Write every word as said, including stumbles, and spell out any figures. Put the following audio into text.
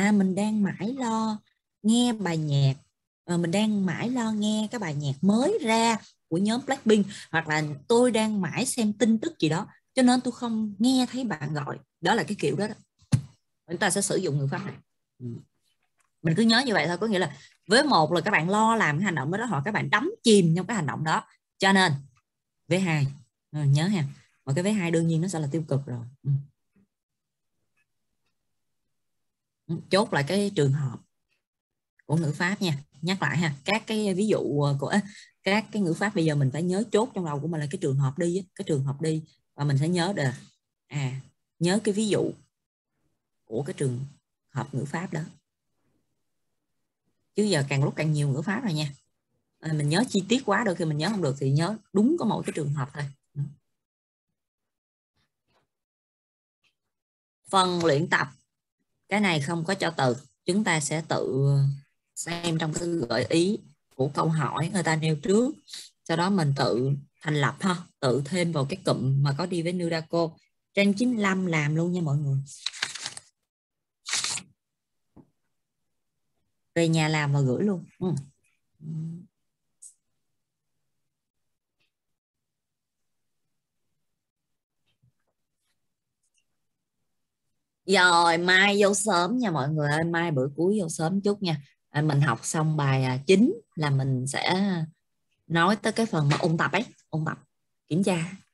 à mình đang mãi lo nghe bài nhạc, à, mình đang mãi lo nghe cái bài nhạc mới ra của nhóm Blackpink, hoặc là tôi đang mãi xem tin tức gì đó cho nên tôi không nghe thấy bạn gọi. Đó là cái kiểu đó, đó. Chúng ta sẽ sử dụng ngữ pháp này. Mình cứ nhớ như vậy thôi, có nghĩa là với một là các bạn lo làm cái hành động đó, hoặc các bạn đắm chìm trong cái hành động đó, cho nên vế hai ừ, nhớ ha, mà cái vế hai đương nhiên nó sẽ là tiêu cực rồi. Ừ. Chốt lại cái trường hợp của ngữ pháp nha, nhắc lại ha, các cái ví dụ của các cái ngữ pháp bây giờ mình phải nhớ chốt trong đầu của mình là cái trường hợp đi, cái trường hợp đi, và mình sẽ nhớ được à nhớ cái ví dụ của cái trường hợp ngữ pháp đó. Chứ giờ càng lúc càng nhiều ngữ pháp rồi nha, à, mình nhớ chi tiết quá, đôi khi mình nhớ không được thì nhớ đúng có một cái trường hợp thôi. Phần luyện tập cái này không có cho từ, chúng ta sẽ tự xem trong cái gợi ý của câu hỏi người ta nêu trước, sau đó mình tự thành lập ha, tự thêm vào cái cụm mà có đi với Nuraco. Trang chín mươi lăm làm luôn nha mọi người, về nhà làm và gửi luôn. Ừ. Rồi mai vô sớm nha mọi người ơi, mai bữa cuối vô sớm chút nha. À, mình học xong bài chính là mình sẽ nói tới cái phần mà ôn tập ấy, ôn tập kiểm tra.